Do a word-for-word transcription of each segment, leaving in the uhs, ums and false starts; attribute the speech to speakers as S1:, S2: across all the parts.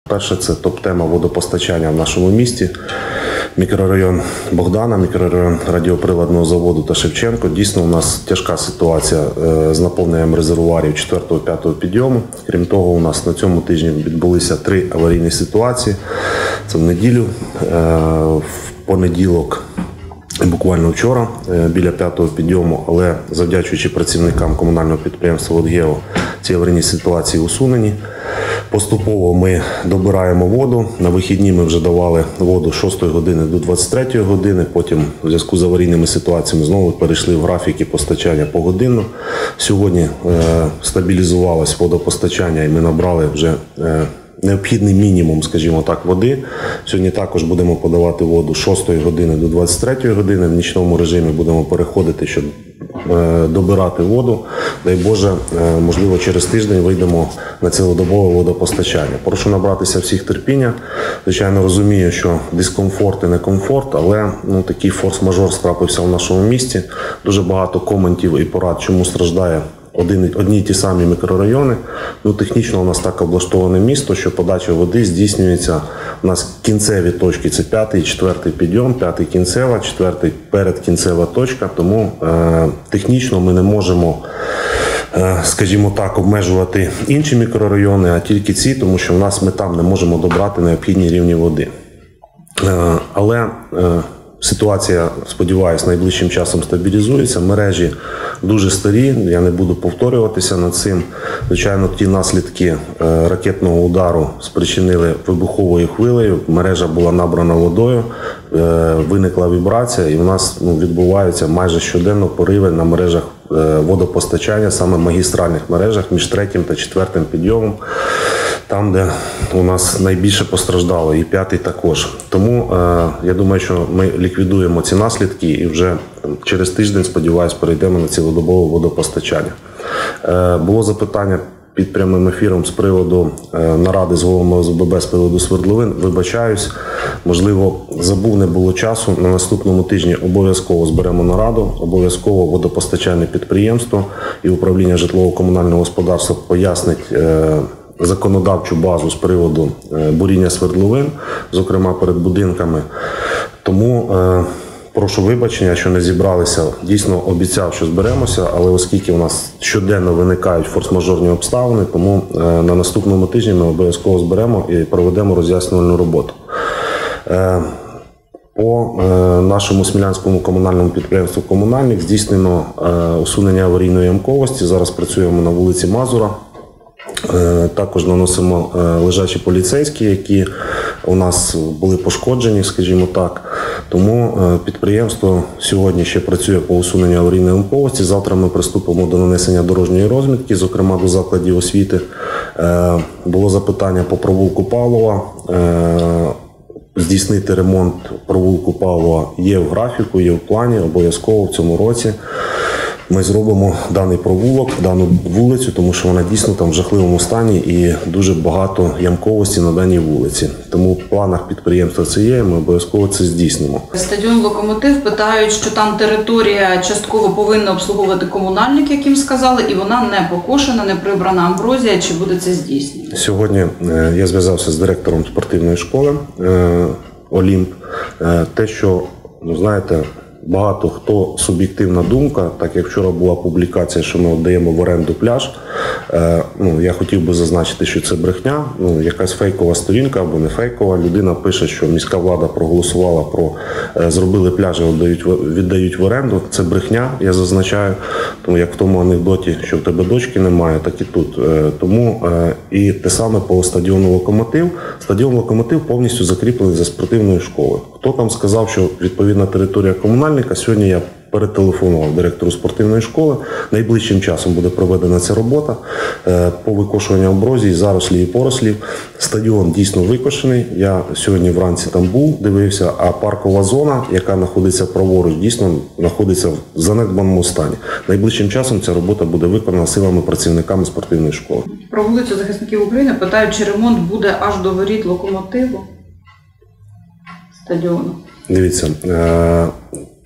S1: Перше, це топ-тема водопостачання в нашому місті. Мікрорайон Богдана, мікрорайон радіоприладного заводу та Шевченко. Дійсно, у нас тяжка ситуація з наповненням резервуарів четвертого-п'ятого підйому. Крім того, у нас на цьому тижні відбулися три аварійні ситуації. Це в неділю, в понеділок, буквально вчора, біля п'ятого підйому, але завдячуючи працівникам комунального підприємства «Водгео», ці аварійні ситуації усунені. Поступово ми добираємо воду. На вихідні ми вже давали воду з шостої години до двадцять третьої години. Потім у зв'язку з аварійними ситуаціями знову перейшли в графіки постачання погодинно. Сьогодні е, стабілізувалось водопостачання і ми набрали вже е, необхідний мінімум, скажімо так, води. Сьогодні також будемо подавати воду з шостої години до двадцять третьої години. В нічному режимі будемо переходити, щоб е, добирати воду. Дай Боже, е, можливо, через тиждень вийдемо на цілодобове водопостачання. Прошу набратися всіх терпіння. Звичайно, розумію, що дискомфорт і не комфорт, але ну, такий форс-мажор трапився в нашому місті. Дуже багато коментів і порад, чому страждає Один, одні й ті самі мікрорайони. Ну, технічно у нас так облаштоване місто, що подача води здійснюється. У нас кінцеві точки – це п'ятий і четвертий підйом, п'ятий кінцева, четвертий передкінцева точка. Тому е, технічно ми не можемо, е, скажімо так, обмежувати інші мікрорайони, а тільки ці, тому що в нас ми там не можемо добрати необхідні рівні води. Е, але е, ситуація, сподіваюся, найближчим часом стабілізується. Мережі дуже старі, я не буду повторюватися над цим. Звичайно, ті наслідки ракетного удару спричинили вибуховою хвилею. Мережа була набрана водою, виникла вібрація і у нас ну, відбуваються майже щоденно пориви на мережах водопостачання, саме магістральних мережах між третім та четвертим підйомом. Там, де у нас найбільше постраждало, і п'ятий також. Тому е, я думаю, що ми ліквідуємо ці наслідки і вже через тиждень, сподіваюся, перейдемо на цілодобове водопостачання. Е, було запитання під прямим ефіром з приводу е, наради з головами О С Б Б з приводу свердловин. Вибачаюсь, можливо, забув, не було часу. На наступному тижні обов'язково зберемо нараду, обов'язково водопостачальне підприємство і управління житлово-комунального господарства пояснить е, законодавчу базу з приводу буріння свердловин, зокрема перед будинками. Тому е, прошу вибачення, що не зібралися. Дійсно обіцяв, що зберемося, але оскільки у нас щоденно виникають форс-мажорні обставини, тому е, на наступному тижні ми обов'язково зберемо і проведемо роз'яснювальну роботу. Е, По е, нашому смілянському комунальному підприємству «Комунальник» здійснено е, усунення аварійної ямковості. Зараз працюємо на вулиці Мазура. Також наносимо лежачі поліцейські, які у нас були пошкоджені, скажімо так. Тому підприємство сьогодні ще працює по усуненню аварійної ямковості. Завтра ми приступимо до нанесення дорожньої розмітки, зокрема до закладів освіти. Було запитання по провулку Павлова. Здійснити ремонт провулку Павлова є в графіку, є в плані, обов'язково в цьому році. Ми зробимо даний провулок, дану вулицю, тому що вона дійсно там в жахливому стані і дуже багато ямковості на даній вулиці. Тому в планах підприємства це є, ми обов'язково це здійснимо.
S2: Стадіон «Локомотив» питають, що там територія частково повинна обслуговувати комунальник, як їм сказали, і вона не покошена, не прибрана амброзія. Чи буде це здійснено?
S1: Сьогодні я зв'язався з директором спортивної школи «Олімп». Те, що, ну, знаєте, багато хто суб'єктивна думка, так як вчора була публікація, що ми віддаємо в оренду пляж. Е, ну, я хотів би зазначити, що це брехня, ну, якась фейкова сторінка або не фейкова. Людина пише, що міська влада проголосувала про е, зробили пляжі, віддають, віддають в оренду. Це брехня, я зазначаю. Тому як в тому анекдоті, що в тебе дочки немає, так і тут. Е, тому е, і те саме по стадіону «Локомотив». Стадіон «Локомотив» повністю закріплений за спортивною школою. Хто там сказав, що відповідна територія комунальника, сьогодні я перетелефонував директору спортивної школи. Найближчим часом буде проведена ця робота по викошуванню амброзії, зарослів і порослів. Стадіон дійсно викошений. Я сьогодні вранці там був, дивився, а паркова зона, яка знаходиться праворуч, дійсно знаходиться в занедбаному стані. Найближчим часом ця робота буде виконана силами працівниками спортивної школи.
S2: Про вулицю Захисників України питають, чи ремонт буде аж до воріт «Локомотиву» стадіону.
S1: Дивіться,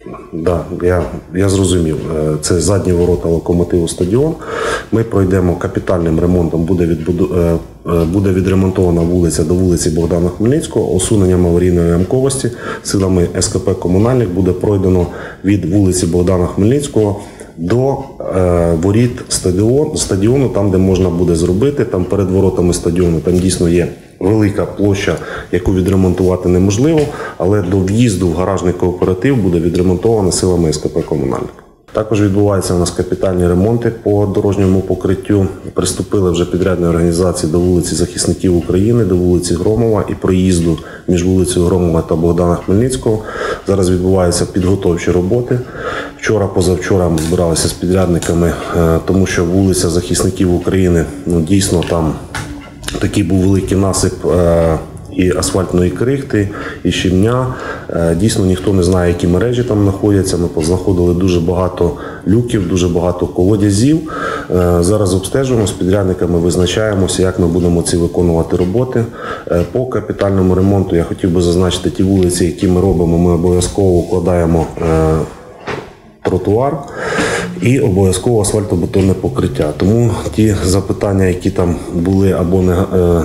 S1: Да, я, я зрозумів. Е, Це задні ворота Локомотиву стадіон. Ми пройдемо капітальним ремонтом, буде, відбуду, е, е, буде відремонтована вулиця до вулиці Богдана Хмельницького, усуненням аварійної ямковості силами ес ка пе «Комунальник» буде пройдено від вулиці Богдана Хмельницького до е, воріт стадіон, стадіону, там, де можна буде зробити, там перед воротами стадіону, там дійсно є велика площа, яку відремонтувати неможливо, але до в'їзду в гаражний кооператив буде відремонтована силами ес ка пе «Комунальник». Також відбуваються у нас капітальні ремонти по дорожньому покриттю. Приступили вже підрядні організації до вулиці Захисників України, до вулиці Громова і проїзду між вулицею Громова та Богдана Хмельницького. Зараз відбуваються підготовчі роботи. Вчора, позавчора ми збиралися з підрядниками, тому що вулиця Захисників України, ну, дійсно там такий був великий насип і асфальтної крихти, і щебня. Дійсно, ніхто не знає, які мережі там знаходяться. Ми познаходили дуже багато люків, дуже багато колодязів. Зараз обстежуємо з підрядниками, визначаємося, як ми будемо ці виконувати роботи. По капітальному ремонту я хотів би зазначити ті вулиці, які ми робимо. Ми обов'язково укладаємо тротуар і обов'язково асфальтобетонне покриття. Тому ті запитання, які там були або не,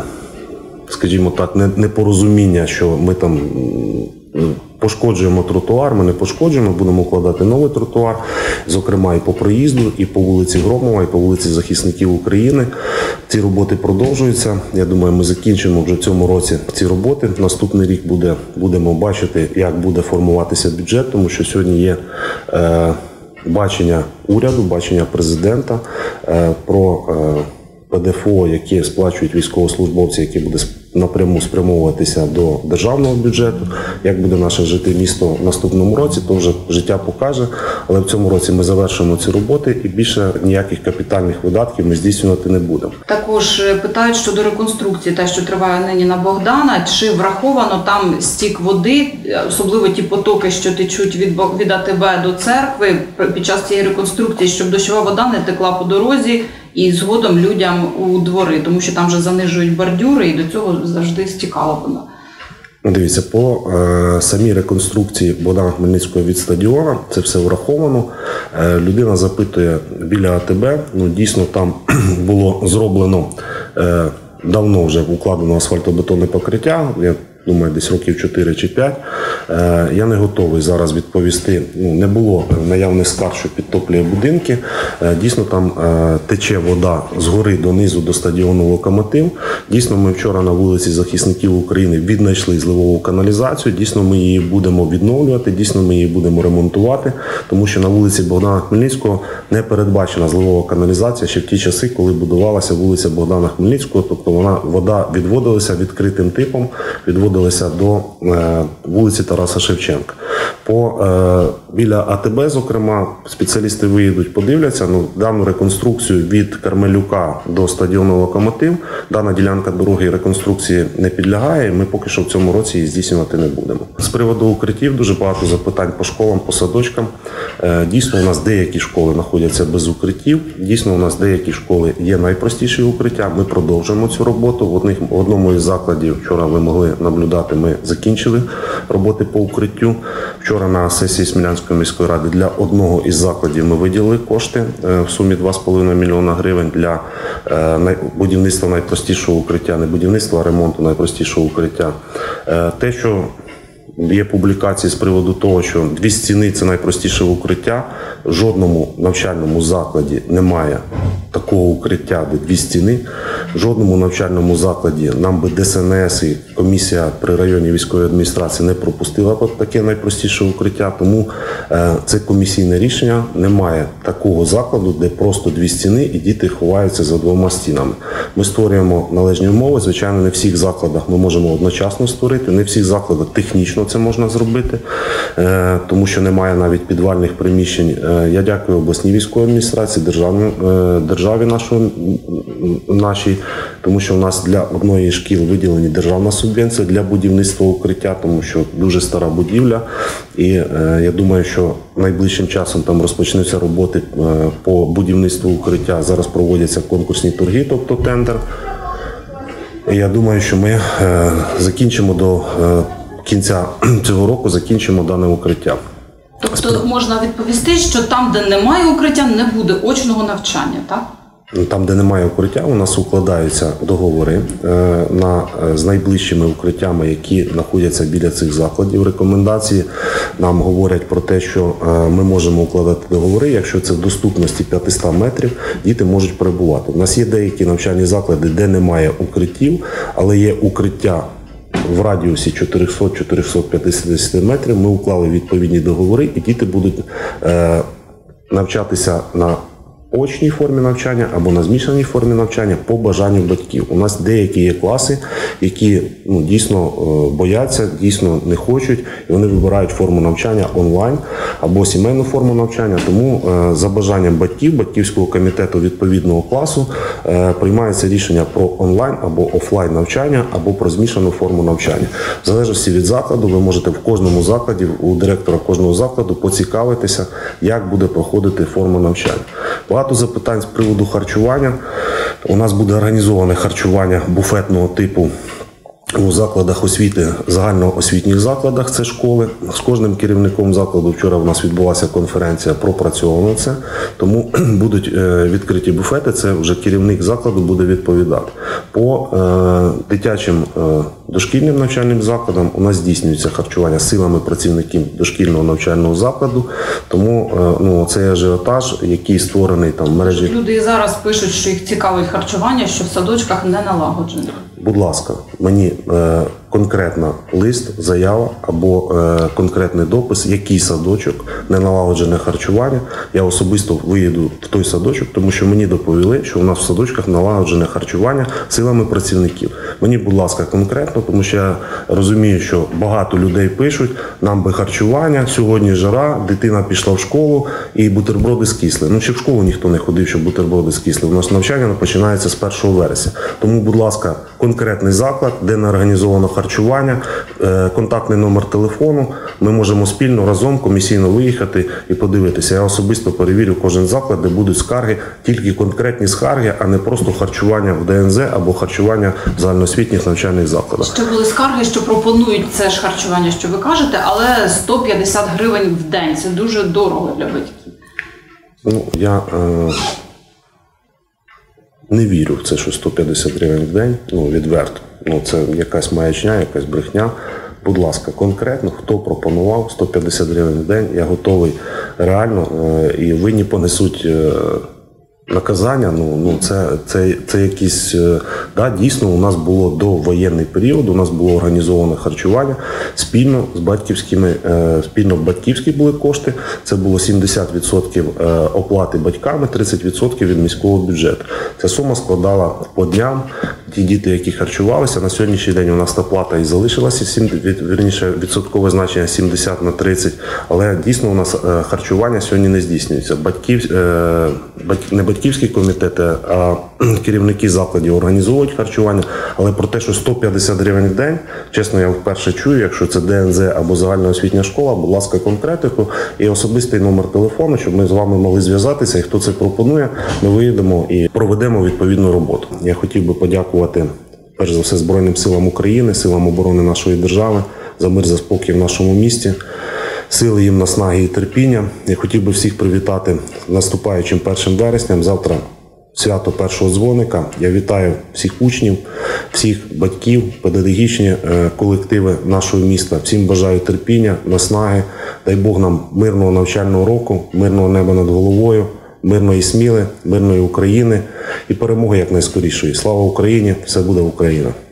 S1: скажімо так, непорозуміння, що ми там пошкоджуємо тротуар, ми не пошкоджуємо, будемо укладати новий тротуар, зокрема і по проїзду, і по вулиці Громова, і по вулиці Захисників України. Ці роботи продовжуються. Я думаю, ми закінчимо вже в цьому році ці роботи. Наступний рік буде, будемо бачити, як буде формуватися бюджет, тому що сьогодні є е, бачення уряду, бачення президента е, про е, пе де еф о, які сплачують військовослужбовці, які буде напряму спрямовуватися до державного бюджету. Як буде наше жити місто в наступному році, то вже життя покаже. Але в цьому році ми завершимо ці роботи і більше ніяких капітальних видатків ми здійснювати не будемо.
S2: Також питають щодо реконструкції, те, що триває нині на Богдана, чи враховано там стік води, особливо ті потоки, що течуть від, від а те бе до церкви під час цієї реконструкції, щоб дощова вода не текла по дорозі і згодом людям у двори, тому що там вже занижують бордюри і до цього завжди стікала вода.
S1: Дивіться, по е, самій реконструкції Богдана Хмельницького від стадіону, це все враховано. Е, людина запитує біля а те бе, ну дійсно там було зроблено, е, давно вже укладено асфальтобетонне покриття, я думаю, десь років чотири чи п'ять. Е, я не готовий зараз відповісти, ну не було наявних скарг, що підтоплює будинки. Е, дійсно там е, тече вода згори донизу до стадіону «Локомотив». Дійсно, ми вчора на вулиці Захисників України віднайшли зливову каналізацію, дійсно ми її будемо відновлювати, дійсно ми її будемо ремонтувати, тому що на вулиці Богдана Хмельницького не передбачена зливова каналізація ще в ті часи, коли будувалася вулиця Богдана Хмельницького, тобто вона, вода відводилася відкритим типом, відводилася до е, вулиці Тараса Шевченка. По, е, біля а те бе, зокрема, спеціалісти виїдуть, подивляться, ну, дану реконструкцію від Кармелюка до стадіону «Локомотив», дана ділянка дороги реконструкції не підлягає, ми поки що в цьому році її здійснювати не будемо. З приводу укриттів дуже багато запитань по школам, по садочкам. Е, дійсно, у нас деякі школи знаходяться без укриттів, дійсно, у нас деякі школи є найпростіші укриття, ми продовжуємо цю роботу. В, одних, в одному із закладів, вчора ви могли наблюдати, ми закінчили роботи по укриттю. Вчора на сесії Смілянської міської ради для одного із закладів ми виділили кошти в сумі два з половиною мільйона гривень для будівництва найпростішого укриття, не будівництва, а ремонту найпростішого укриття. Те, що є публікації з приводу того, що дві стіни – це найпростіше укриття, в жодному навчальному закладі немає такого укриття, де дві стіни. В жодному навчальному закладі нам би де ес ен ес і комісія при районній військовій адміністрації не пропустила б таке найпростіше укриття. Тому е, це комісійне рішення. Немає такого закладу, де просто дві стіни і діти ховаються за двома стінами. Ми створюємо належні умови. Звичайно, не в всіх закладах ми можемо одночасно створити, не в всіх закладах технічно це можна зробити, е, тому що немає навіть підвальних приміщень. Е, я дякую обласній військовій адміністрації, державній, е, державі нашої, нашій, тому що у нас для одної шкіл виділені державна субвенція для будівництва укриття, тому що дуже стара будівля. І е, я думаю, що найближчим часом там розпочнуться роботи е, по будівництву укриття. Зараз проводяться конкурсні торги, тобто тендер. І я думаю, що ми е, закінчимо до е, кінця цього року, закінчимо дане укриття.
S2: Тобто можна відповісти, що там, де немає укриття, не буде очного навчання, так?
S1: Там, де немає укриття, у нас укладаються договори е, на, е, з найближчими укриттями, які знаходяться біля цих закладів. Рекомендації нам говорять про те, що е, ми можемо укладати договори, якщо це в доступності п'ятсот метрів, діти можуть перебувати. У нас є деякі навчальні заклади, де немає укриттів, але є укриття в радіусі чотириста - чотириста п'ятдесят метрів. Ми уклали відповідні договори, і діти будуть е, навчатися на очній формі навчання або на змішаній формі навчання по бажанню батьків. У нас деякі є класи, які ну, дійсно бояться, дійсно не хочуть, і вони вибирають форму навчання онлайн або сімейну форму навчання. Тому за бажанням батьків, батьківського комітету відповідного класу приймається рішення про онлайн або офлайн навчання, або про змішану форму навчання. В залежності від закладу, ви можете в кожному закладі, у директора кожного закладу поцікавитися, як буде проходити форма навчання. Багато запитань з приводу харчування. У нас буде організоване харчування буфетного типу у закладах освіти, загальноосвітніх закладах, це школи. З кожним керівником закладу вчора у нас відбулася конференція, пропрацьовано це. Тому будуть відкриті буфети, це вже керівник закладу буде відповідати. По е, дитячим е, дошкільним навчальним закладам у нас здійснюється харчування силами працівників дошкільного навчального закладу. Тому е, ну, цей ажіотаж, який створений там в мережі...
S2: Люди і зараз пишуть, що їх цікавить харчування, що в садочках не налагоджено.
S1: Будь ласка, мені е, конкретно лист, заява або е, конкретний допис, який садочок, не налагоджене харчування. Я особисто виїду в той садочок, тому що мені доповіли, що у нас в садочках налагоджене харчування силами працівників. Мені, будь ласка, конкретно, тому що я розумію, що багато людей пишуть, нам би харчування, сьогодні жара, дитина пішла в школу і бутерброди скисли. Ну, чи в школу ніхто не ходив, щоб бутерброди скисли. У нас навчання починається з першого вересня. Тому, будь ласка, конкретний заклад, де не організовано харчування, контактний номер телефону. Ми можемо спільно, разом, комісійно виїхати і подивитися. Я особисто перевірю кожен заклад, де будуть скарги, тільки конкретні скарги, а не просто харчування в ДНЗ або харчування в загальноосвітніх навчальних закладах.
S2: Ще були скарги, що пропонують це ж харчування, що ви кажете, але сто п'ятдесят гривень в день. Це дуже дорого для батьків.
S1: Ну, я... Е... Не вірю в це, що сто п'ятдесят гривень в день, ну, відверто. Ну, це якась маячня, якась брехня. Будь ласка, конкретно, хто пропонував сто п'ятдесят гривень в день, я готовий реально, і винні понесуть наказання. Ну, ну це, це, це якісь, да, дійсно, у нас було до воєнний період, у нас було організоване харчування спільно з батьківськими, спільно батьківські були кошти, це було сімдесят відсотків оплати батьками, тридцять відсотків від міського бюджету. Ця сума складала по дням, ті діти, які харчувалися, на сьогоднішній день у нас та плата і залишилася, вірніше, відсоткове значення сімдесят на тридцять, але дійсно у нас харчування сьогодні не здійснюється. Батьків, не батьківські комітети, а керівники закладів організовують харчування, але про те, що сто п'ятдесят гривень в день, чесно, я вперше чую, якщо це ДНЗ або загальноосвітня школа, будь ласка, конкретику і особистий номер телефону, щоб ми з вами могли зв'язатися, і хто це пропонує, ми виїдемо і проведемо відповідну роботу. Я хотів би подякувати, перш за все, Збройним силам України, силам оборони нашої держави за мир, за спокій в нашому місті. Сили їм, наснаги і терпіння. Я хотів би всіх привітати наступаючим першим вересням. Завтра свято першого дзвоника. Я вітаю всіх учнів, всіх батьків, педагогічні колективи нашого міста. Всім бажаю терпіння, наснаги. Дай Бог нам мирного навчального року, мирного неба над головою, мирної Сміли, мирної України і перемоги якнайскорішої. Слава Україні! Все буде Україна!